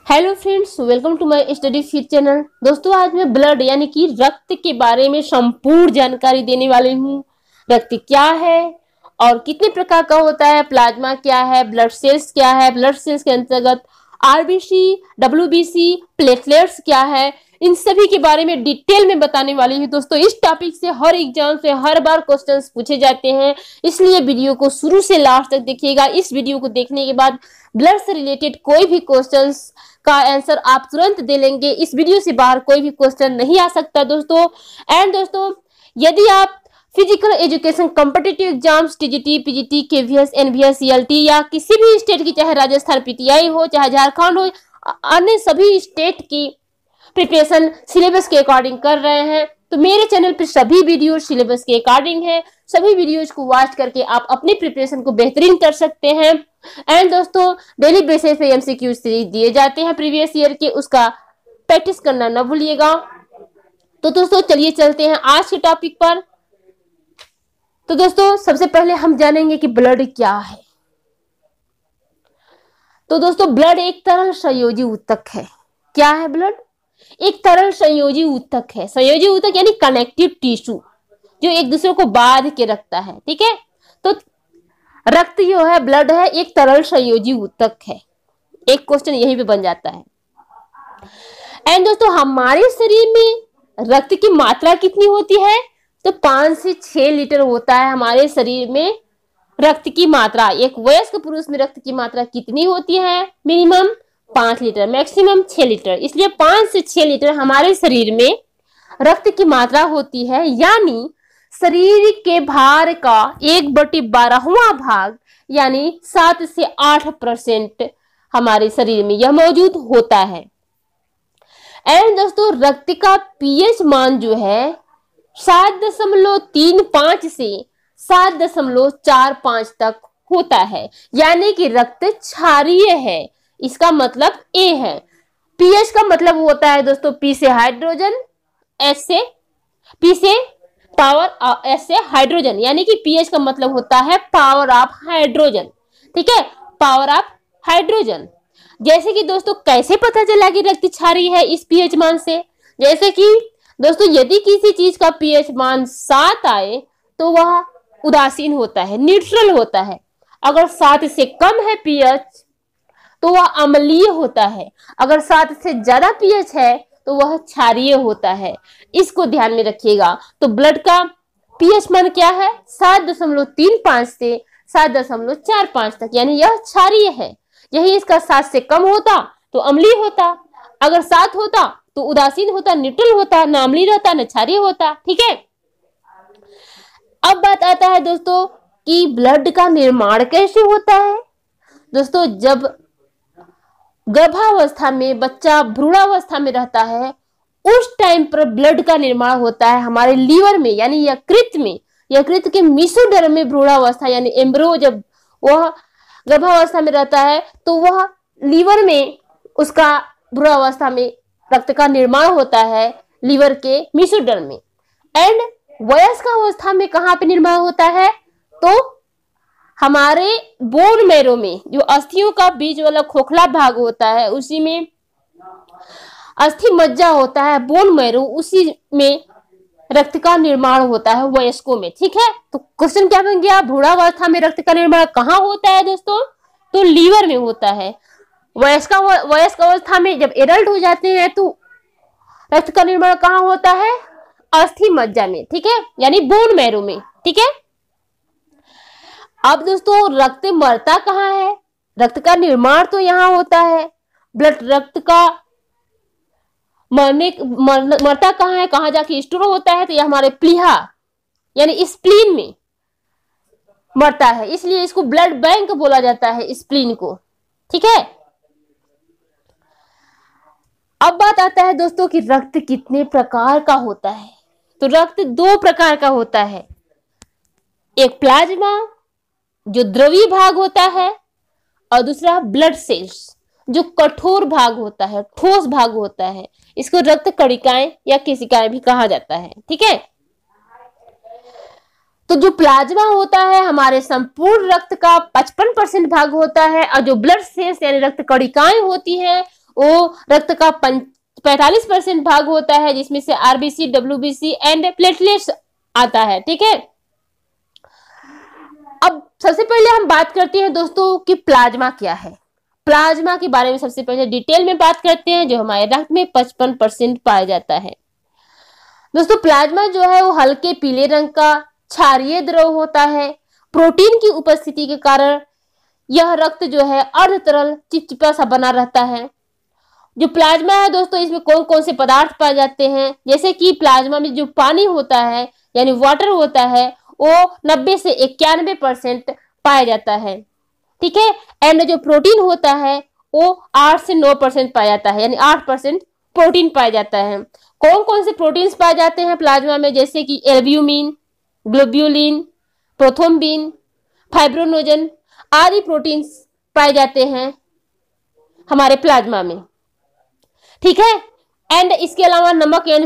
Hello friends, welcome to my study feed channel. दोस्तों, आज मैं ब्लड यानी कि रक्त के बारे में संपूर्ण जानकारी देने वाली हूँ। रक्त क्या है और कितने प्रकार का होता है, प्लाज्मा क्या है, ब्लड सेल्स क्या है, ब्लड सेल्स के अंतर्गत आरबीसी, डब्ल्यूबीसी, प्लेटलेट्स क्या है, इन सभी के बारे में डिटेल में बताने वाली हूँ। दोस्तों, इस टॉपिक से हर एग्जाम से हर बार क्वेश्चंस पूछे जाते हैं, इसलिए वीडियो को शुरू से लास्ट तक देखिएगा। इस वीडियो को देखने के बाद ब्लड से रिलेटेड कोई भी क्वेश्चंस का आंसर आप तुरंत दे लेंगे। इस वीडियो से बाहर कोई भी क्वेश्चन नहीं आ सकता दोस्तों। एंड दोस्तों, यदि आप physical education competitive exams TGT, PGT, KVS, NVS, CLT या किसी भी स्टेट की, चाहे राजस्थान पीटीआई हो, चाहे झारखंड हो, अन्य सभी स्टेट की प्रिपरेशन सिलेबस के अकॉर्डिंग कर रहे हैं, तो मेरे चैनल पर सभी वीडियो सिलेबस के अकॉर्डिंग है। सभी वीडियोज को वॉच करके आप अपनी प्रिपरेशन को बेहतरीन कर सकते हैं। एंड दोस्तों, डेली बेसिस पे एमसीक्यू सीरीज दिए जाते हैं प्रीवियस ईयर के, उसका प्रैक्टिस करना न भूलिएगा। तो दोस्तों, चलिए चलते हैं आज के टॉपिक पर। तो दोस्तों, सबसे पहले हम जानेंगे कि ब्लड क्या है। तो दोस्तों, ब्लड एक तरल संयोजी ऊतक है। क्या है ब्लड? एक तरल संयोजी ऊतक है। संयोजी ऊतक यानी कनेक्टिव टिश्यू, जो एक दूसरे को बांध के रखता है। ठीक है, तो रक्त जो है, ब्लड है, एक तरल संयोजी ऊतक है। एक क्वेश्चन यहीं पे बन जाता है। एंड दोस्तों, हमारे शरीर में रक्त की मात्रा कितनी होती है? तो 5 से 6 लीटर होता है हमारे शरीर में रक्त की मात्रा। एक वयस्क पुरुष में रक्त की मात्रा कितनी होती है? Minimum 5 litre, maximum 6 litre. इसलिए 5 से 6 लीटर हमारे शरीर में रक्त की मात्रा होती है, यानी शरीर के भार का 1/12वां भाग यानी 7 से 8% हमारे शरीर में यह मौजूद होता है। एंड दोस्तों, रक्त का पीएच मान जो है 7.35 से 7.45 तक होता है, यानी कि रक्त क्षारीय है। इसका मतलब ए है। पीएच का मतलब होता है दोस्तों, पी से हाइड्रोजन, एस से पी से पावर, एस से हाइड्रोजन, यानी कि पीएच का मतलब होता है पावर ऑफ हाइड्रोजन। ठीक है, पावर ऑफ हाइड्रोजन। जैसे कि दोस्तों, कैसे पता चला कि रक्त क्षारीय है इस पीएच मान से? जैसे कि दोस्तों, यदि किसी चीज का पीएच मान 7 आए तो वह उदासीन होता है, न्यूट्रल होता है। अगर 7 से कम है पीएच तो वह अम्लीय होता है। अगर 7 से ज्यादा पीएच है तो वह क्षारीय होता है। इसको ध्यान में रखिएगा। तो ब्लड का पीएच मान क्या है? 7.35 से 7.45 तक, यानी यह क्षारीय है। यही इसका 7 से कम होता तो अम्लीय होता, अगर 7 होता तो उदासीन होता, न्यूट्रल होता, न अम्लीय रहता न क्षारीय होता। ठीक है, अब बात आता है दोस्तों कि ब्लड का निर्माण कैसे होता है। दोस्तों, जब गर्भावस्था में बच्चा भ्रूणावस्था में रहता है, उस टाइम पर ब्लड का निर्माण होता है हमारे लीवर में, यानी यकृत में। यकृत के मेसोडर्म में भ्रूणावस्था यानी एम्ब्रियो, जब वह गर्भावस्था में रहता है तो वह लीवर में, उसका भ्रूणावस्था में रक्त का निर्माण होता है लीवर के मेसोडर्म में। एंड वयस्क अवस्था में कहाँ पे निर्माण होता है? तो हमारे बोन मैरो में, जो अस्थियों का बीच वाला खोखला भाग होता है, उसी में अस्थि मज्जा होता है, बोन मैरो, उसी में रक्त का निर्माण होता है वयस्कों में। ठीक है, तो क्वेश्चन क्या बन गया? भ्रूणावस्था में रक्त का निर्माण कहाँ होता है दोस्तों? तो लीवर में होता है। वयस्क अवस्था में जब एडल्ट हो जाते हैं तो रक्त का निर्माण कहाँ होता है? अस्थि मज्जा में। ठीक है, यानी बोन मैरो में। ठीक है, अब दोस्तों, रक्त मरता कहाँ है? रक्त का निर्माण तो यहाँ होता है। ब्लड रक्त का मरता कहाँ है, कहाँ जाके स्टोर होता है? तो यह हमारे प्लीहा यानी स्प्लीन में मरता है, इसलिए इसको ब्लड बैंक बोला जाता है, स्प्लीन को। ठीक है, अब बात आता है दोस्तों कि रक्त कितने प्रकार का होता है। तो रक्त 2 प्रकार का होता है। एक प्लाज्मा, जो द्रवीय भाग होता है, और दूसरा ब्लड सेल्स, जो कठोर भाग होता है, ठोस भाग होता है। इसको रक्त कणिकाएं या केशिकाएं भी कहा जाता है। ठीक है, तो जो प्लाज्मा होता है हमारे संपूर्ण रक्त का 55% भाग होता है, और जो ब्लड सेल्स यानी रक्त कणिकाएं होती हैं वो रक्त का 45% भाग होता है, जिसमें से आरबीसी, डब्ल्यूबीसी एंड प्लेटलेट्स आता है। ठीक है, अब सबसे पहले हम बात करते हैं दोस्तों कि प्लाज्मा क्या है। प्लाज्मा के बारे में सबसे पहले डिटेल में बात करते हैं, जो हमारे रक्त में 55% पाया जाता है। दोस्तों प्लाज्मा जो है वो हल्के पीले रंग का क्षारीय द्रव होता है। प्रोटीन की उपस्थिति के कारण यह रक्त जो है अर्ध तरल चिपचिपा सा बना रहता है। जो प्लाज्मा है दोस्तों, इसमें कौन कौन से पदार्थ पाए जाते हैं, जैसे कि प्लाज्मा में जो पानी होता है यानी वाटर होता है वो 90 से 91% पाया जाता है। ठीक है, एंड जो प्रोटीन होता है वो 8 से 9% पाया जाता है, यानी 8% प्रोटीन पाया जाता है। कौन कौन से प्रोटीन्स पाए जाते हैं प्लाज्मा में, जैसे कि एल्ब्यूमिन, ग्लोब्यूलिन, प्रोथ्रोम्बिन, फाइब्रोनोजन आदि प्रोटीन्स पाए जाते हैं हमारे प्लाज्मा में। ठीक है, एंड इसके अलावा नमक यानी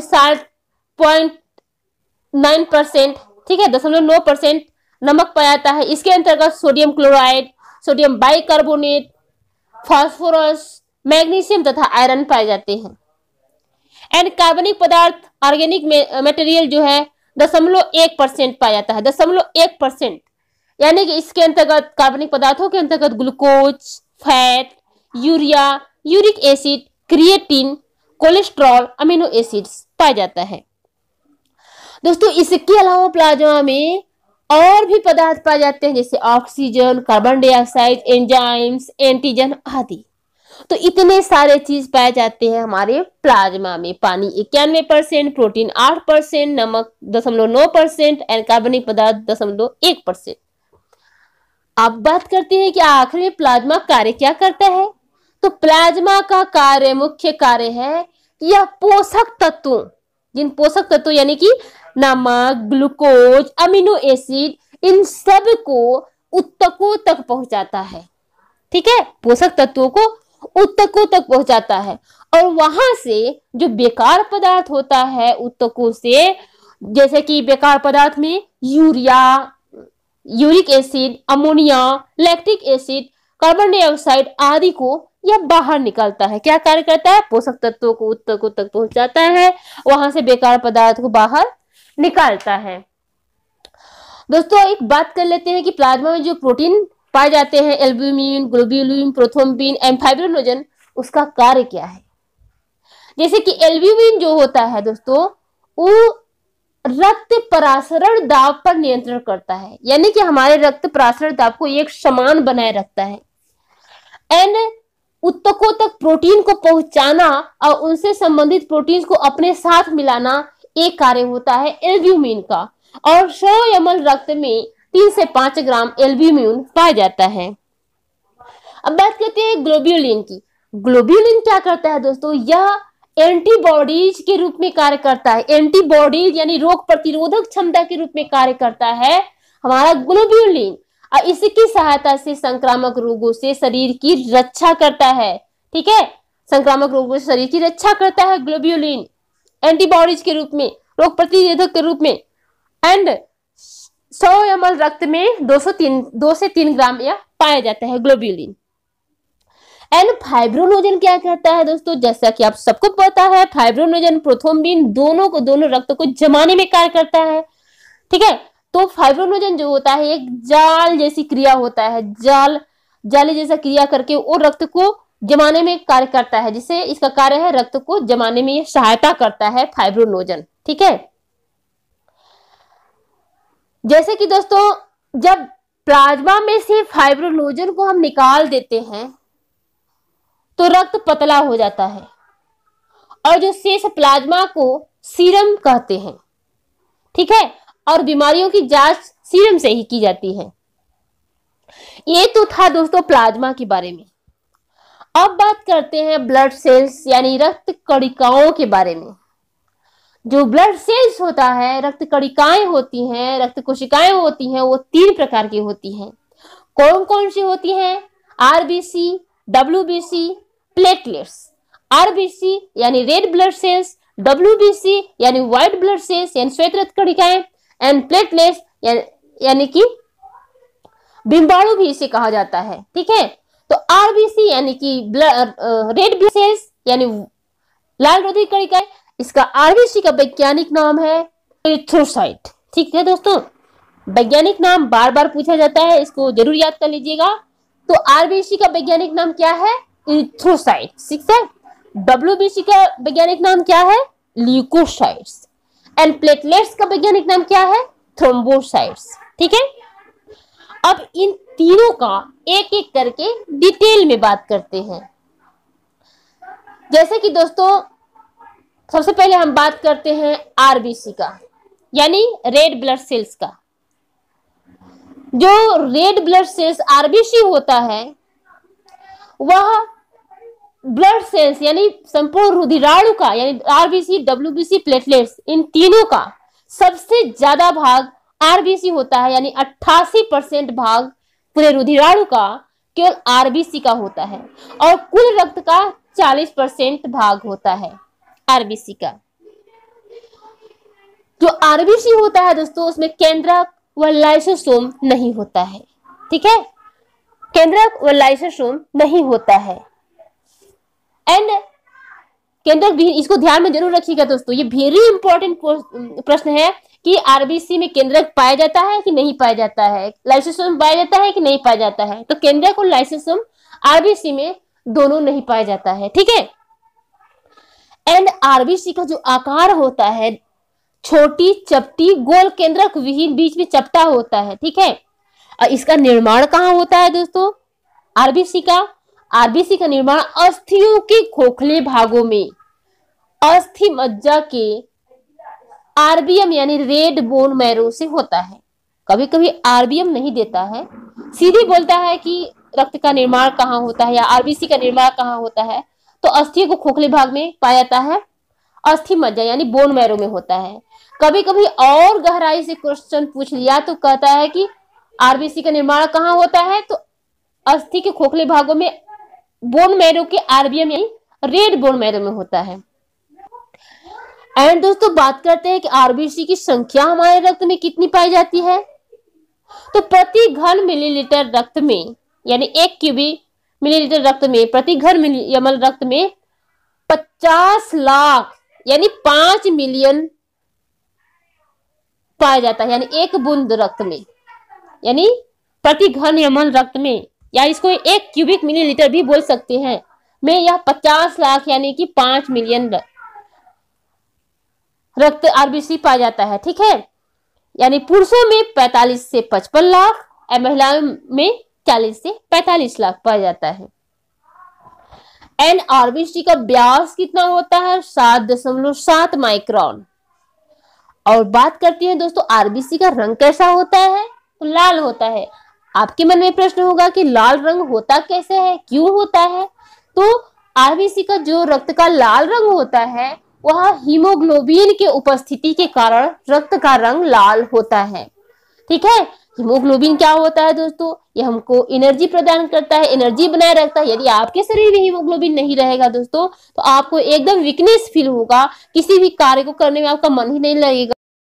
60.9%, ठीक है 0.9% नमक पाया जाता है। इसके अंतर्गत sodium chloride, sodium bicarbonate, phosphorus, magnesium तथा आयरन पाए जाते हैं। एंड कार्बनिक पदार्थ ऑर्गेनिक मटेरियल जो है 0.1% पाया जाता है, 0.1%, यानी कि इसके अंतर्गत कार्बनिक पदार्थों के अंतर्गत glucose, fat, urea, uric acid, creatine, cholesterol, amino acids पाया जाता है। दोस्तों इसके अलावा प्लाज्मा में और भी पदार्थ पाए जाते हैं, जैसे oxygen, carbon dioxide, enzymes, antigen आदि। तो इतने सारे चीज पाए जाते हैं हमारे प्लाज्मा में। पानी 91%, प्रोटीन 8%, नमक 0.9% एंड कार्बनिक पदार्थ 0.1%। अब बात करते हैं कि आखिर में प्लाज्मा कार्य क्या करता है। तो प्लाज्मा का कार्य, मुख्य कार्य है कि यह पोषक तत्वों, जिन पोषक तत्वों यानी कि नमक, ग्लूकोज, अमीनो एसिड, इन सब को ऊतकों तक पहुंचाता है। ठीक है, पोषक तत्वों को ऊतकों तक पहुंचाता है, और वहां से जो बेकार पदार्थ होता है ऊतकों से, जैसे कि बेकार पदार्थ में urea, uric acid, ammonia, lactic acid, carbon dioxide आदि को यह बाहर निकालता है। क्या कार्य करता है, पोषक तत्वों को ऊतकों तक पहुंचाता है, वहां से बेकार पदार्थ को बाहर निकालता है। दोस्तों एक बात कर लेते हैं कि प्लाज्मा में जो प्रोटीन पाए जाते हैं, albumin, globulin, prothrombin and fibrinogen, उसका कार्य क्या है। जैसे कि एल्ब्यूमिन जो होता है दोस्तों, वो रक्त परासरण दाब पर नियंत्रण करता है, यानी कि हमारे रक्त परासरण दाब को एक समान बनाए रखता है। एंड ऊतकों तक प्रोटीन को पहुंचाना और उनसे संबंधित प्रोटीन को अपने साथ मिलाना, एक कार्य होता है एल्ब्यूमिन का। और 100 ml रक्त में 3 से 5 ग्राम एल्ब्यूमिन पाया जाता है। अब बात करते हैं ग्लोब्यूलिन की। ग्लोब्यूलिन क्या करता है दोस्तों, यह एंटीबॉडीज के रूप में कार्य करता है। एंटीबॉडीज यानी रोग प्रतिरोधक क्षमता के रूप में कार्य करता है हमारा ग्लोब्यूलिन, और इसकी सहायता से संक्रामक रोगों से शरीर की रक्षा करता है। ठीक है, संक्रामक रोगों से शरीर की रक्षा करता है ग्लोब्यूलिन एंटीबॉडीज के रूप में, रोग प्रतिरोधक के रूप में। एंड 100 ml रक्त में 2 से 3 ग्राम यह पाया जाता है ग्लोब्यूलिन। एंड फाइब्रोनोजन क्या करता है दोस्तों, जैसा कि आप सबको पता है, फाइब्रोनोजन प्रोथ्रोम्बिन दोनों रक्त को जमाने में कार्य करता है। ठीक है, तो फाइब्रोनोजन जो होता है एक जाल जैसी क्रिया होता है, जाले जैसा क्रिया करके वो रक्त को जमाने में कार्य करता है, जिससे इसका कार्य है रक्त को जमाने में ये सहायता करता है फाइब्रोनोजन। ठीक है, जैसे कि दोस्तों जब प्लाज्मा में से फाइब्रोनोजन को हम निकाल देते हैं तो रक्त पतला हो जाता है, और जो शेष प्लाज्मा को सीरम कहते हैं। ठीक है, और बीमारियों की जांच सीरम से ही की जाती है। ये तो था दोस्तों प्लाज्मा के बारे में। अब बात करते हैं ब्लड सेल्स यानी रक्त कणिकाओं के बारे में। जो ब्लड सेल्स होता है, रक्त कणिकाएं होती हैं, रक्त कोशिकाएं होती हैं, वो 3 प्रकार की होती हैं। कौन कौन सी होती हैं, आरबीसी, डब्ल्यूबीसी, प्लेटलेट्स। आरबीसी यानी रेड ब्लड सेल्स, डब्ल्यूबीसी यानी व्हाइट ब्लड सेल्स यानी श्वेत रक्त कणिकाएं, एंड प्लेटलेट्स यानी कि बिम्बाणु भी इसे कहा जाता है। ठीक है, तो आरबीसी यानी कि रेड ब्लड सेल्स यानी लाल रक्त कणिकाएं, इसका आरबीसी का वैज्ञानिक नाम है एरिथ्रोसाइट। ठीक है दोस्तों, वैज्ञानिक नाम बार बार पूछा जाता है, इसको जरूर याद कर लीजिएगा। तो आरबीसी का वैज्ञानिक नाम क्या है? एरिथ्रोसाइट। ठीक है, डब्ल्यूबीसी का वैज्ञानिक नाम क्या है? ल्यूकोसाइट्स। एंड प्लेटलेट्स का वैज्ञानिक नाम क्या है? थ्रोम्बोसाइट्स। ठीक है, अब इन तीनों का एक एक करके डिटेल में बात करते हैं। जैसे कि दोस्तों सबसे पहले हम बात करते हैं आरबीसी का, यानी रेड ब्लड सेल्स का। जो रेड ब्लड सेल्स आरबीसी होता है वह ब्लड सेल्स यानी संपूर्ण रुधिराणु का, यानी आरबीसी, डब्ल्यूबीसी, प्लेटलेट्स, इन तीनों का सबसे ज्यादा भाग आरबीसी होता है, यानी 88% भाग पूरे रुधिराणु का केवल आरबीसी का होता है, और कुल रक्त का 40% भाग होता है आरबीसी का। जो आरबीसी होता है दोस्तों, उसमें केंद्रक व लाइसोसोम नहीं होता है। ठीक है, केंद्रक व लाइसोसोम नहीं होता है। एंड केंद्रक भी, इसको ध्यान में जरूर रखिएगा दोस्तों, ये वेरी इंपॉर्टेंट प्रश्न है कि आरबीसी में केंद्रक पाया जाता है कि नहीं पाया जाता है, लाइसोसोम पाया जाता है कि नहीं पाया जाता है। तो केंद्रक और लाइसोसोम आरबीसी में दोनों नहीं पाया जाता है। ठीक है, एंड आरबीसी का जो आकार होता है, छोटी चपटी गोल केंद्रक विहीन, बीच में चपटा होता है। ठीक है, और इसका निर्माण कहाँ होता है दोस्तों? आरबीसी का निर्माण अस्थियों के खोखले भागों में, अस्थि मज्जा के आरबीएम यानी रेड बोन मैरो से होता है। कभी कभी आरबीएम नहीं देता है, सीधे बोलता है कि रक्त का निर्माण कहाँ होता है या आरबीसी का निर्माण कहाँ होता है, तो अस्थियों को खोखले भाग में पाया जाता है, अस्थि मज्जा यानी बोन मैरो में होता है। कभी कभी और गहराई से क्वेश्चन पूछ लिया तो कहता है कि आरबीसी का निर्माण कहाँ होता है, तो अस्थि के खोखले भागों में, बोन मैरो के आरबीएम यानी रेड बोन मैरो में होता है। एंड दोस्तों बात करते हैं कि आरबीसी की संख्या हमारे रक्त में कितनी पाई जाती है। तो प्रति घन मिलीलीटर रक्त में, यानी 1 क्यूबिक मिलीलीटर रक्त में, प्रति घन ml रक्त में 50 लाख यानी 5 मिलियन पाया जाता है, यानी 1 बूंद रक्त में, यानी प्रति घन ml रक्त में, या इसको 1 क्यूबिक मिलीलीटर भी बोल सकते हैं, में यह 50 लाख यानी कि 5 मिलियन रक्त आरबीसी पाया जाता है। ठीक है, यानी पुरुषों में 45 से 55 लाख और महिलाओं में 40 से 45 लाख पाया जाता है। एंड आरबीसी का व्यास कितना होता है? 7.7 माइक्रोन। और बात करते हैं दोस्तों आरबीसी का रंग कैसा होता है? तो लाल होता है। आपके मन में प्रश्न होगा कि लाल रंग होता कैसे है, क्यों होता है? तो आरबीसी का जो रक्त का लाल रंग होता है वह हीमोग्लोबिन के उपस्थिति के कारण रक्त का रंग लाल होता है। ठीक है, हीमोग्लोबिन क्या होता है दोस्तों? ये हमको एनर्जी प्रदान करता है, एनर्जी बनाए रखता है। यदि आपके शरीर में हीमोग्लोबिन नहीं रहेगा दोस्तों तो आपको एकदम वीकनेस फील होगा, किसी भी कार्य को करने में आपका मन ही नहीं लगेगा।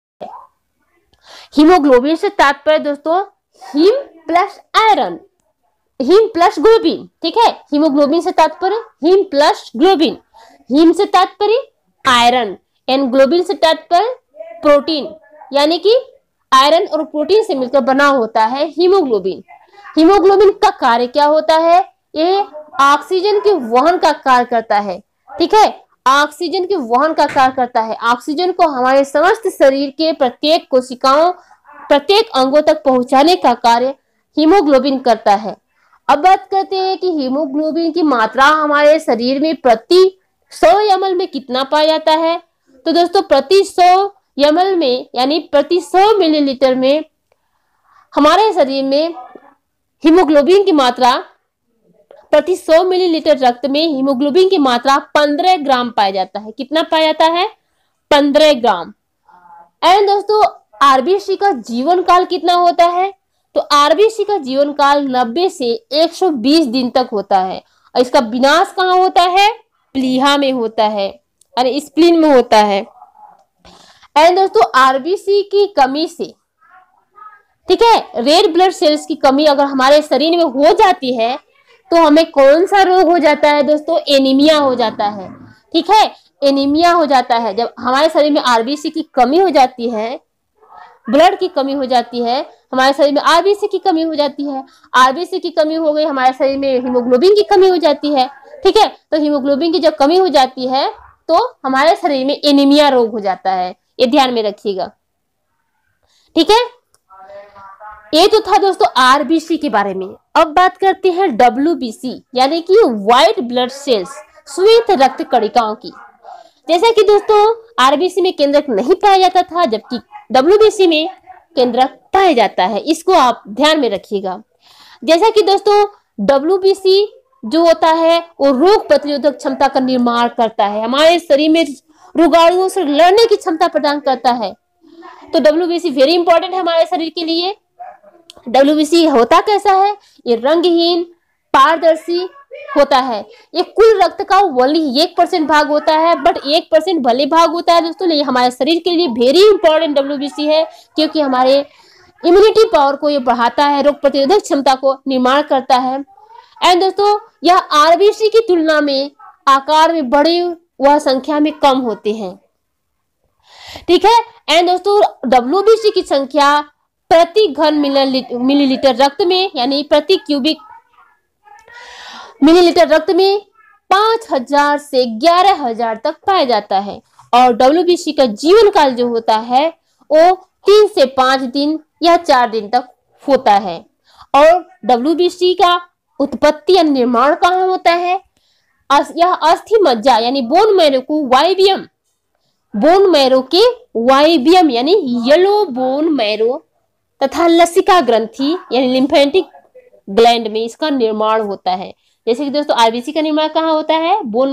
हीमोग्लोबिन से तात्पर्य दोस्तों haem plus iron, haem plus globin. ठीक है, हीमोग्लोबिन से तात्पर्य हीम प्लस ग्लोबिन, हीम से तात्पर्य आयरन एंड ग्लोबिन से तात्पर्य प्रोटीन, यानी कि आयरन और प्रोटीन से मिलकर बना होता है हीमोग्लोबिन। हीमोग्लोबिन का कार्य क्या होता है? ये ऑक्सीजन के वहन का कार्य करता है। ठीक है, ऑक्सीजन के वहन का कार्य करता है। ऑक्सीजन को हमारे समस्त शरीर के प्रत्येक कोशिकाओं, प्रत्येक अंगों तक पहुंचाने का कार्य हीमोग्लोबिन करता है। अब बात करते हैं कि हीमोग्लोबिन की मात्रा हमारे शरीर में प्रति 100 ml में कितना पाया जाता है? तो दोस्तों प्रति 100 ml में, यानी प्रति 100 मिलीलीटर में हमारे शरीर में हीमोग्लोबिन की मात्रा, प्रति 100 मिलीलीटर रक्त में हीमोग्लोबिन की मात्रा 15 ग्राम पाया जाता है। कितना पाया जाता है? 15 ग्राम। एंड दोस्तों आरबीसी का जीवन काल कितना होता है? तो आरबीसी का जीवन काल 90 से 120 दिन तक होता है। और इसका विनाश कहाँ होता है? प्लीहा में होता है, यानी स्प्लीन में होता है। एंड दोस्तों आरबीसी की कमी से, ठीक है, रेड ब्लड सेल्स की कमी अगर हमारे शरीर में हो जाती है तो हमें कौन सा रोग हो जाता है दोस्तों? एनीमिया हो जाता है। ठीक है, एनीमिया हो जाता है जब हमारे शरीर में आरबीसी की कमी हो जाती है, ब्लड की कमी हो जाती है, हमारे शरीर में आरबीसी की कमी हो जाती है, आरबीसी की कमी हो गई, हमारे शरीर में हीमोग्लोबिन की कमी हो जाती है। ठीक है, तो हीमोग्लोबिन की जब कमी हो जाती है तो हमारे शरीर में एनीमिया रोग हो जाता है। ये ध्यान में रखिएगा। ठीक है, ये तो था दोस्तों आरबीसी के बारे में। अब बात करते हैं डब्ल्यूबीसी यानी कि व्हाइट ब्लड सेल्स, श्वेत रक्त कणिकाओं की। जैसा कि दोस्तों आरबीसी में केंद्रक नहीं पाया जाता था, जबकि डब्ल्यूबीसी में केंद्रक पाया जाता है। इसको आप ध्यान में रखिएगा। जैसा कि दोस्तों डब्ल्यूबीसी जो होता है वो रोग प्रतिरोधक क्षमता का निर्माण करता है, हमारे शरीर में रोगाणुओं से लड़ने की क्षमता प्रदान करता है। तो डब्ल्यूबीसी वेरी इंपॉर्टेंट है हमारे शरीर के लिए। डब्ल्यूबीसी होता कैसा है? ये रंगहीन पारदर्शी होता है। ये कुल रक्त का ओनली 1% भाग होता है, बट 1% भले भाग होता है दोस्तों, लेकिन हमारे शरीर के लिए वेरी इंपॉर्टेंट डब्ल्यूबीसी है, क्योंकि हमारे इम्यूनिटी पावर को ये बढ़ाता है, रोग प्रतिरोधक क्षमता को निर्माण करता है। एंड दोस्तों यह आरबीसी की तुलना में आकार में बड़े व संख्या में कम होते हैं। ठीक है, एंड दोस्तों डब्ल्यूबीसी की संख्या प्रति घन मिलीलीटर रक्त में यानी प्रति क्यूबिक मिलीलीटर रक्त में 5000 से 11000 तक पाया जाता है। और डब्ल्यूबीसी का जीवन काल जो होता है वो 3 से 5 दिन या 4 दिन तक होता है। और डब्ल्यूबीसी का उत्पत्ति या निर्माण कहाँ होता है? यह अस्थि मज्जा यानी बोन मैरो को वाइबियम, बोन मैरो के वाइबियम यानी येलो बोन मैरो तथा लसिका ग्रंथि यानी लिम्फेटिक ग्लैंड में इसका निर्माण होता है। जैसे कि दोस्तों आरबीसी का निर्माण कहाँ होता है? बोन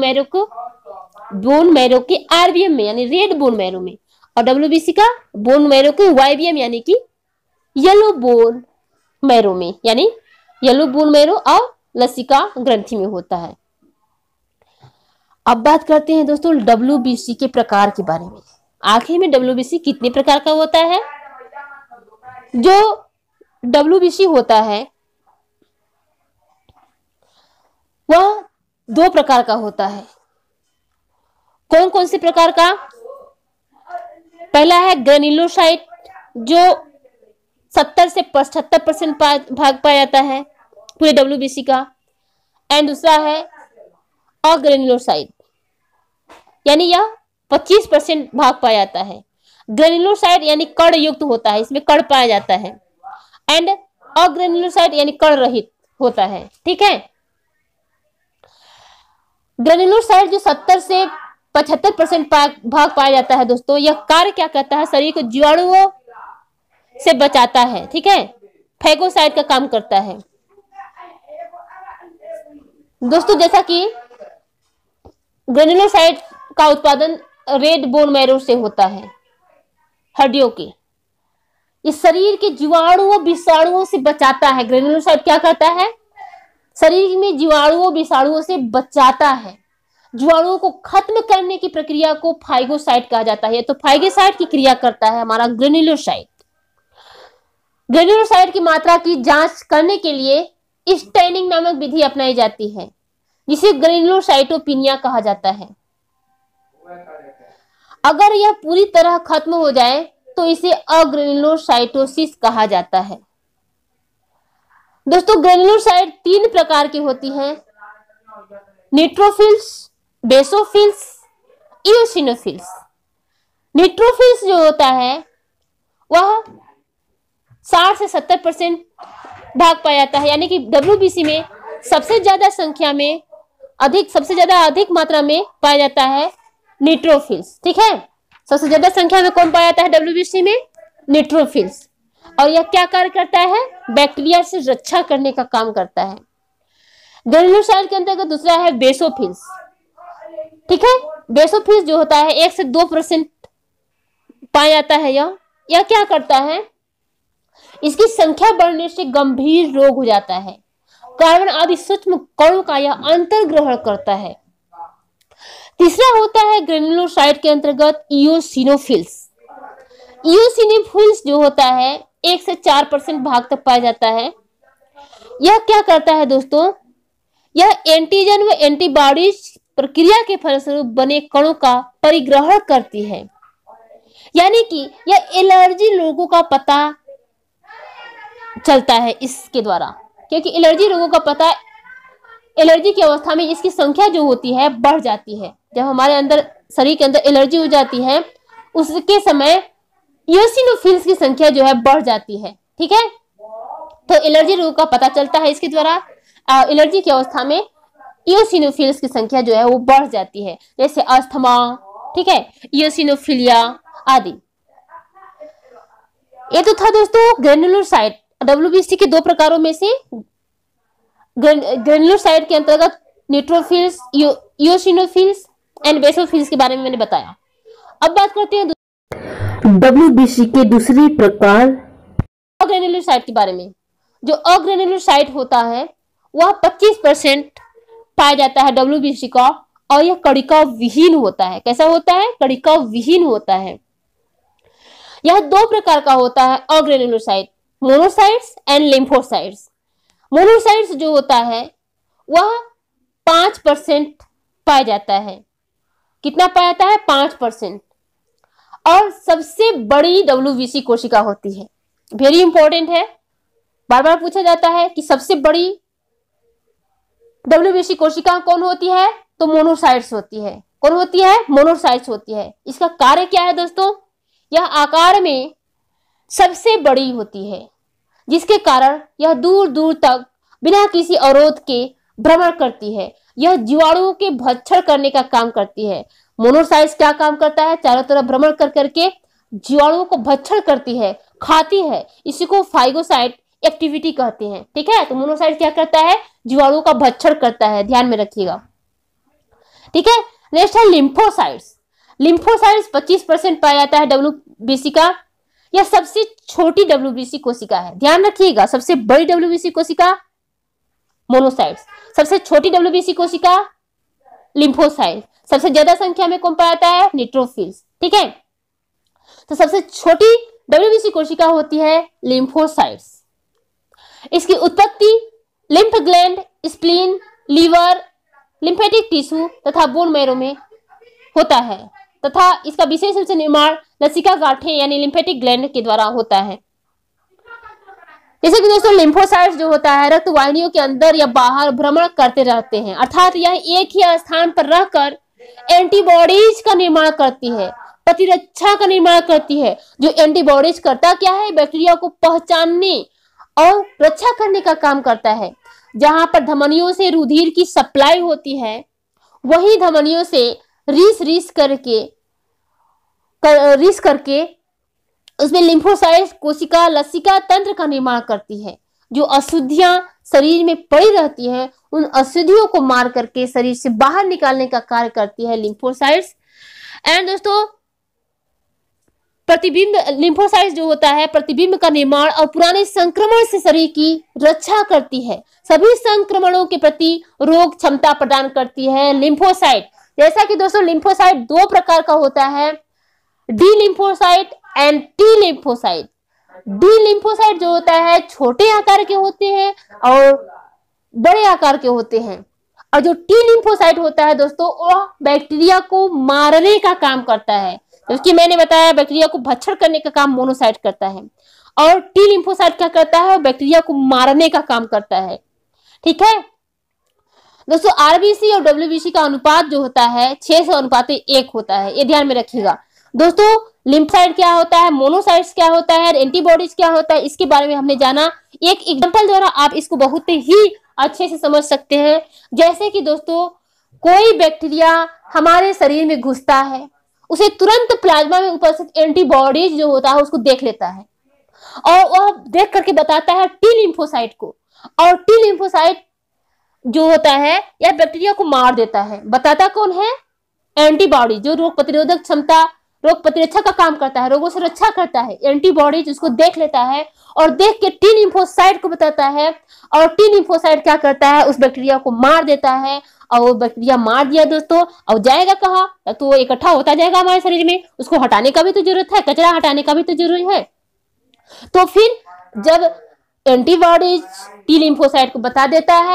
मैरो के आरबीएम में यानी रेड बोन मैरो में, और डब्ल्यूबीसी का बोन मैरो के वाइबियम यानी कि येलो बोन मैरो में, यानी येलो बोन मैरो और लसिका ग्रंथि में होता है। अब बात करते हैं दोस्तों डब्ल्यूबीसी के प्रकार के बारे में। आखिर में डब्ल्यूबीसी कितने प्रकार का होता है? जो डब्ल्यूबीसी होता है वह 2 प्रकार का होता है। कौन कौन से प्रकार का? पहला है ग्रेन्युलोसाइट जो 70 से 75% भाग पाया जाता है पूरे डब्ल्यूबीसी का। एंड दूसरा है अग्रेन्युलोसाइट यानी यह 25% भाग पाया जाता है। ग्रेन्युलोसाइट यानी कण युक्त होता है, इसमें कण पाया जाता है। एंड अग्रेन्युलोसाइट यानी कण रहित होता है। ठीक है, ग्रेन्युलोसाइट जो 70 से 75% भाग पाया जाता है दोस्तों, यह कार्य क्या करता है? शरीर को जीवाणुओं से बचाता है। ठीक है, फैगोसाइट का काम करता है दोस्तों। जैसा कि ग्रेन्युलोसाइट का उत्पादन रेड बोन मैरो से होता है, हड्डियों के। इस शरीर के जीवाणुओं विषाणुओं से बचाता है। ग्रेन्युलोसाइट क्या करता है? शरीर में जीवाणुओं विषाणुओं से बचाता है। जीवाणुओं को खत्म करने की प्रक्रिया को फाइगोसाइट कहा जाता है। तो फाइगोसाइट की क्रिया करता है हमारा ग्रेन्युलोसाइट। ग्रेन्युलोसाइट की मात्रा की जांच करने के लिए स्टेनिंग नामक विधि अपनाई जाती है, जिसे ग्रेन्युलोसाइटोपिनिया कहा जाता है। अगर यह पूरी तरह खत्म हो जाए तो इसे अग्रेन्युलोसाइटोसिस कहा जाता है। दोस्तों ग्रेन्युलोसाइट 3 प्रकार की होती हैं, न्यूट्रोफिल्स, बेसोफिल्स, इओसिनोफिल्स। न्यूट्रोफिल्स जो होता है वह 60 से 70% भाग पाया जाता है, यानी कि डब्ल्यूबीसी में सबसे ज्यादा संख्या में सबसे ज्यादा अधिक मात्रा में पाया जाता है न्यूट्रोफिल्स। ठीक है, सबसे ज्यादा संख्या में कौन पाया जाता है डब्ल्यूबीसी में? न्यूट्रोफिल्स। और यह क्या कार्य करता है? बैक्टीरिया से रक्षा करने का काम करता है। ग्रेन्युलोसाइट के अंतर्गत दूसरा है बेसोफिल्स। ठीक है, बेसोफिल्स जो होता है 1 से 2% पाया जाता है। यह क्या करता है? इसकी संख्या बढ़ने से गंभीर रोग हो जाता है। कार्बन आदि सूक्ष्म कणों का यह अंतर्ग्रहण करता है। तीसरा होता है ग्रेन्युलोसाइट के अंतर्गत इओसिनोफिल्स। इओसिनोफिल्स जो होता है 1 से 4% भाग तक पाया जाता है। यह क्या करता है दोस्तों? यह एंटीजन व एंटीबॉडीज प्रक्रिया के फलस्वरूप बने कणों का परिग्रहण करती है। यानी कि यह एलर्जी लोगों का पता चलता है इसके द्वारा, क्योंकि एलर्जी रोगों का पता, एलर्जी की अवस्था में इसकी संख्या जो होती है बढ़ जाती है। जब हमारे अंदर शरीर के अंदर एलर्जी हो जाती है उसके समय इयोसिनोफिल्स की संख्या जो है बढ़ जाती है। ठीक है, तो एलर्जी रोग का पता चलता है इसके द्वारा। एलर्जी की अवस्था में इयोसिनोफिल्स की संख्या जो है वो बढ़ जाती है, जैसे अस्थमा, ठीक है, इयोसिनोफिलिया आदि। ये तो था दोस्तों ग्रेन्युलोसाइट। डब्ल्यूबीसी के दो प्रकारों में से ग्रेन्युलोसाइट के अंतर्गत न्यूट्रोफिल्स, इयोसिनोफिल्स एंड बेसोफिल्स के बारे में मैंने बताया। अब बात करते हैं डब्ल्यूबीसी के दूसरी प्रकार अग्रेन्युलोसाइट के बारे में। जो अग्रेन्युलोसाइट होता है वह 25% पाया जाता है डब्ल्यूबीसी का, और यह कणिका विहीन होता है। कैसा होता है? कणिका विहीन होता है। यह दो प्रकार का होता है agranulocyte, monocytes and lymphocytes. Monocytes जो होता है वह 5% पाया जाता है। कितना पाया जाता है? 5%। और सबसे बड़ी डब्ल्यूबीसी कोशिका होती है। वेरी इंपॉर्टेंट है, बार बार पूछा जाता है कि सबसे बड़ी डब्ल्यूबीसी कोशिका कौन होती है? तो मोनोसाइट्स होती है। कौन होती है? मोनोसाइट्स होती है। इसका कार्य क्या है दोस्तों? यह आकार में सबसे बड़ी होती है, जिसके कारण यह दूर दूर तक बिना किसी अवरोध के भ्रमण करती है। यह जीवाणुओं के भक्षण करने का काम करती है। मोनोसाइट्स क्या काम करता है? चारों तरफ भ्रमण कर करके जीवाणुओं को भक्षण करती है, खाती है। इसी को फाइगोसाइट एक्टिविटी कहते हैं। ठीक है, तो मोनोसाइट क्या करता है? जीवाणुओं का भक्षण करता है, ध्यान में रखिएगा। ठीक है, नेक्स्ट है लिम्फोसाइट्स। लिम्फोसाइट्स 25% पाया जाता है डब्ल्यूबीसी का। यह सबसे छोटी डब्ल्यूबीसी कोशिका है, ध्यान रखिएगा। सबसे बड़ी डब्ल्यूबीसी कोशिका मोनोसाइट्स, सबसे छोटी डब्ल्यूबीसी कोशिका लिम्फोसाइट। सबसे ज्यादा संख्या में कौन पाया जाता है? न्यूट्रोफिल्स। ठीक है, तो सबसे छोटी डब्ल्यूबीसी कोशिका होती है लिम्फोसाइट्स। इसकी उत्पत्ति lymph gland, spleen, liver, lymphatic tissue तथा बोन मैरो में होता है, तथा इसका विशेष रूप से निर्माण लसिका गांठें यानी लिम्फेटिक ग्लैंड के द्वारा होता है। जैसे कि दोस्तों लिम्फोसाइट्स जो होता है रक्त वाहिनियों के अंदर या बाहर भ्रमण करते रहते हैं, अर्थात यह एक ही स्थान पर रहकर एंटीबॉडीज का निर्माण करती है, प्रतिरक्षा का निर्माण करती है। जो एंटीबॉडीज करता क्या है? बैक्टीरिया को पहचानने और रक्षा करने का काम करता है। जहां पर धमनियों से रुधिर की सप्लाई होती है, वही धमनियों से रीस करके उसमें लिम्फोसाइट कोशिका लसिका तंत्र का निर्माण करती है। जो अशुद्धियां शरीर में पड़ी रहती हैं, उन अशुद्धियों को मार करके शरीर से बाहर निकालने का कार्य करती है लिम्फोसाइट्स। एंड दोस्तों प्रतिबिंब, लिम्फोसाइट्स जो होता है प्रतिबिंब का निर्माण और पुराने संक्रमण से शरीर की रक्षा करती है। सभी संक्रमणों के प्रति रोग क्षमता प्रदान करती है लिम्फोसाइट। जैसा कि दोस्तों लिम्फोसाइट दो प्रकार का होता है, D lymphocyte and T lymphocyte. D lymphocyte जो होता है छोटे आकार के होते हैं और बड़े आकार के होते हैं, और जो टी लिम्फोसाइट होता है दोस्तों वह बैक्टीरिया को मारने का काम करता है। जबकि मैंने बताया बैक्टीरिया को भक्षण करने का काम मोनोसाइट करता है, और टी लिम्फोसाइट क्या करता है? बैक्टीरिया को मारने का काम करता है। ठीक है दोस्तों, आरबीसी और डब्ल्यूबीसी का अनुपात जो होता है 6:1 होता है, ये ध्यान में रखिएगा। दोस्तों लिम्फोसाइट क्या होता है, मोनोसाइट्स क्या होता है, एंटीबॉडीज क्या होता है, इसके बारे में हमने जाना। एक एग्जांपल द्वारा आप इसको बहुत ही अच्छे से समझ सकते हैं। जैसे कि दोस्तों कोई बैक्टीरिया हमारे शरीर में घुसता है, उसे तुरंत प्लाज्मा में उपस्थित एंटीबॉडीज जो होता है उसको देख लेता है, और वह देख करके बताता है टी लिम्फोसाइट को, और टी लिम्फोसाइट जो होता है यह बैक्टीरिया को मार देता है। बताता कौन है? एंटीबॉडी, जो रोग प्रतिरोधक क्षमता, रोग प्रतिरक्षा का काम करता है, रोगों से रक्षा करता है। एंटीबॉडी उसको देख लेता है और देख के टी लिम्फोसाइट को बताता है, और टी लिम्फोसाइट क्या करता है? उस बैक्टीरिया को मार देता है। और वो बैक्टीरिया मार दिया दोस्तों, और जाएगा कहाँ? तो वो इकट्ठा होता जाएगा हमारे शरीर में, उसको हटाने का भी तो जरूरत है, कचरा हटाने का भी तो जरूरी है। तो फिर जब एंटीबॉडीज टी लिम्फोसाइट को बता देता है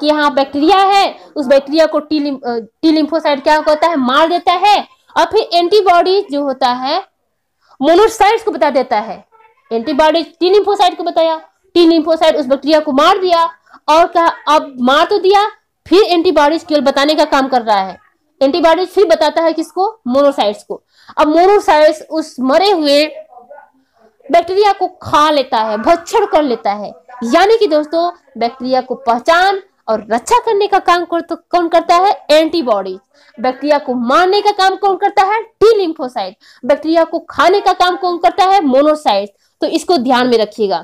कि यहाँ बैक्टीरिया है, उस बैक्टीरिया को टी लिम्फोसाइट क्या होता है, मार देता है, और फिर एंटीबॉडी जो होता है मोनोसाइट्स को बता देता है। एंटीबॉडी टी लिम्फोसाइट को बताया, टी लिम्फोसाइट उस बैक्टीरिया को मार दिया, और कहा अब मार तो दिया, फिर एंटीबॉडीज केवल बताने का काम कर रहा है। एंटीबॉडीज फिर बताता है किसको, मोनोसाइट्स को। अब मोनोसाइट्स उस मरे हुए बैक्टीरिया को खा लेता है, भक्षण कर लेता है। यानी कि दोस्तों बैक्टीरिया को पहचान और रक्षा करने का काम कौन करता है, एंटीबॉडी। बैक्टीरिया को मारने का काम कौन करता है, टी लिम्फोसाइट। बैक्टीरिया को खाने का काम कौन करता है, मोनोसाइट। तो इसको ध्यान में रखिएगा।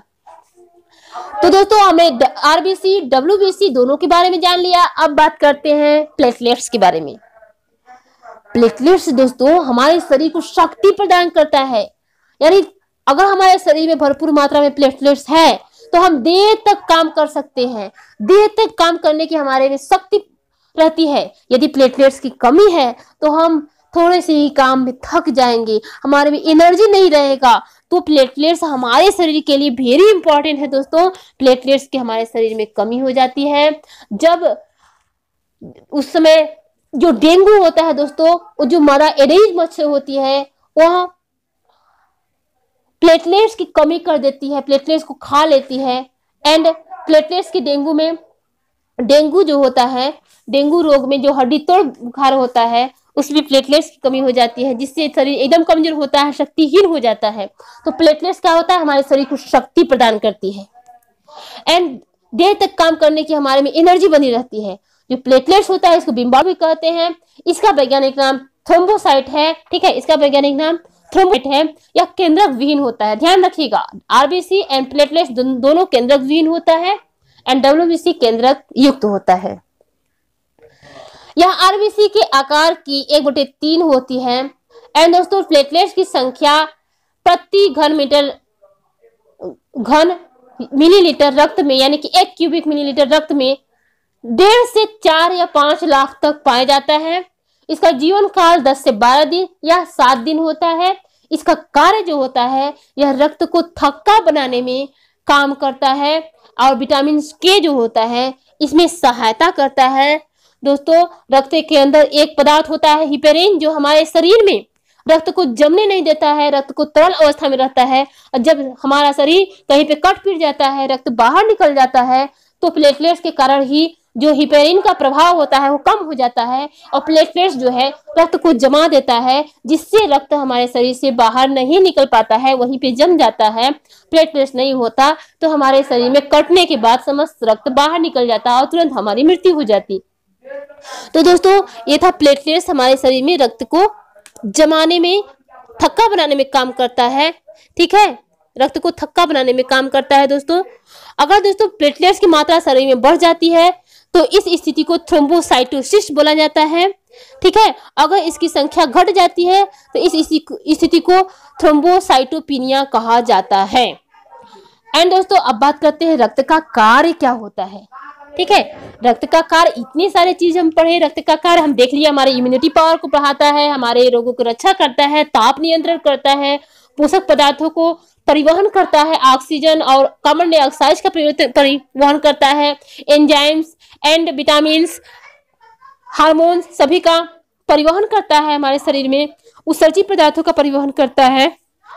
तो दोस्तों हमें आरबीसी डब्ल्यूबीसी दोनों के बारे में जान लिया। अब बात करते हैं प्लेटलेट्स के बारे में। प्लेटलेट्स दोस्तों हमारे शरीर को शक्ति प्रदान करता है। यानी अगर हमारे शरीर में भरपूर मात्रा में प्लेटलेट्स है तो हम देर तक काम कर सकते हैं, देर तक काम करने की हमारे में शक्ति रहती है। यदि प्लेटलेट्स की कमी है तो हम थोड़े से ही काम में थक जाएंगे, हमारे में एनर्जी नहीं रहेगा। तो प्लेटलेट्स हमारे शरीर के लिए वेरी इंपॉर्टेंट है दोस्तों। प्लेटलेट्स की हमारे शरीर में कमी हो जाती है जब उस समय जो डेंगू होता है दोस्तों, जो हमारा एडीज मच्छर होती है वह प्लेटलेट्स की कमी कर देती है, प्लेटलेट्स को खा लेती है। एंड प्लेटलेट्स की डेंगू जो होता है, डेंगू रोग में जो हड्डी तोड़ बुखार होता है उसमें प्लेटलेट्स की कमी हो जाती है, जिससे शरीर एकदम कमजोर होता है, शक्तिहीन हो जाता है। तो प्लेटलेट्स क्या होता है, हमारे शरीर को शक्ति प्रदान करती है एंड देर तक काम करने की हमारे में एनर्जी बनी रहती है। जो प्लेटलेट्स होता है इसको बिम्बा भी कहते हैं। इसका वैज्ञानिक नाम थ्रोम्बोसाइट है, ठीक है, इसका वैज्ञानिक नाम थ्रोम्बोसाइट है। यह केंद्रक विहीन होता है, ध्यान रखिएगा। आरबीसी एंड प्लेटलेट्स दोनों केंद्रक विहीन होता है एंड डब्ल्यूबीसी केंद्रक युक्त होता है। यह आरबीसी के आकार की 1/3 होती है। एंड दोस्तों प्लेटलेट्स की संख्या प्रति घन मिलीलीटर रक्त में, यानी कि 1 क्यूबिक मिलीलीटर रक्त में 1.5 से 4 या 5 लाख तक पाया जाता है। इसका जीवन काल 10 से 12 दिन या 7 दिन होता है। इसका कार्य जो होता है यह रक्त को थक्का बनाने में काम करता है और विटामिन के जो होता है इसमें सहायता करता है। दोस्तों रक्त के अंदर एक पदार्थ होता है हिपेरिन, जो हमारे शरीर में रक्त को जमने नहीं देता है, रक्त को तरल अवस्था में रहता है। और जब हमारा शरीर कहीं पे कट पीट जाता है, रक्त बाहर निकल जाता है, तो प्लेटलेट्स के कारण ही जो हिपेरिन का प्रभाव होता है वो कम हो जाता है और प्लेटलेट्स जो है रक्त को जमा देता है, जिससे रक्त हमारे शरीर से बाहर नहीं निकल पाता है, वहीं पे जम जाता है। प्लेटलेट्स नहीं होता तो हमारे शरीर में कटने के बाद समस्त रक्त बाहर निकल जाता और तुरंत हमारी मृत्यु हो जाती। तो दोस्तों ये था प्लेटलेट्स हमारे शरीर में रक्त को जमाने में, थक्का बनाने में काम करता है, ठीक है, रक्त को थक्का बनाने में काम करता है। दोस्तों अगर दोस्तों प्लेटलेट्स की मात्रा शरीर में बढ़ जाती है तो इस स्थिति को थ्रोम्बोसाइटोसिस बोला जाता है, ठीक है। अगर इसकी संख्या घट जाती है तो इस स्थिति को थ्रोम्बोसाइटोपिनिया कहा जाता है। एंड दोस्तों अब बात करते हैं रक्त का कार्य क्या होता है, ठीक है। रक्त का कार्य इतनी सारी चीज हम पढ़े। रक्त का कार्य हम देख लिया, हमारे इम्यूनिटी पावर को बढ़ाता है, हमारे रोगों को रक्षा करता है, ताप नियंत्रण करता है, पोषक पदार्थों को परिवहन करता है, ऑक्सीजन और कार्बन डाइऑक्साइड का परिवहन करता है, एंजाइम्स एंड विटामिन्स, हार्मोन्स सभी का परिवहन करता है, हमारे शरीर में उत्सर्जित पदार्थों का परिवहन करता है।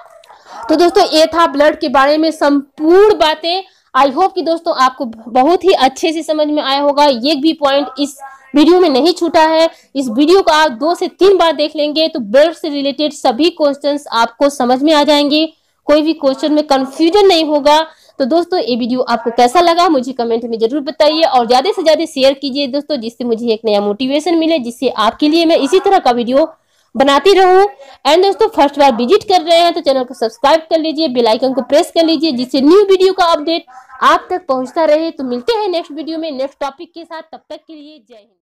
तो दोस्तों ये था ब्लड के बारे में संपूर्ण बातें। आई होप कि दोस्तों आपको बहुत ही अच्छे से समझ में आया होगा। एक भी पॉइंट इस वीडियो में नहीं छूटा है। इस वीडियो को आप 2 से 3 बार देख लेंगे तो ब्लड से रिलेटेड सभी क्वेश्चंस आपको समझ में आ जाएंगे, कोई भी क्वेश्चन में कंफ्यूजन नहीं होगा। तो दोस्तों ये वीडियो आपको कैसा लगा मुझे कमेंट में जरूर बताइए और ज्यादा से ज्यादा शेयर कीजिए दोस्तों, जिससे मुझे एक नया मोटिवेशन मिले, जिससे आपके लिए मैं इसी तरह का वीडियो बनाती रहूं। एंड दोस्तों फर्स्ट बार विजिट कर रहे हैं तो चैनल को सब्सक्राइब कर लीजिए, बेल आइकन को प्रेस कर लीजिए, जिससे न्यू वीडियो का अपडेट आप तक पहुंचता रहे। तो मिलते हैं नेक्स्ट वीडियो में नेक्स्ट टॉपिक के साथ, तब तक के लिए जय हिंद।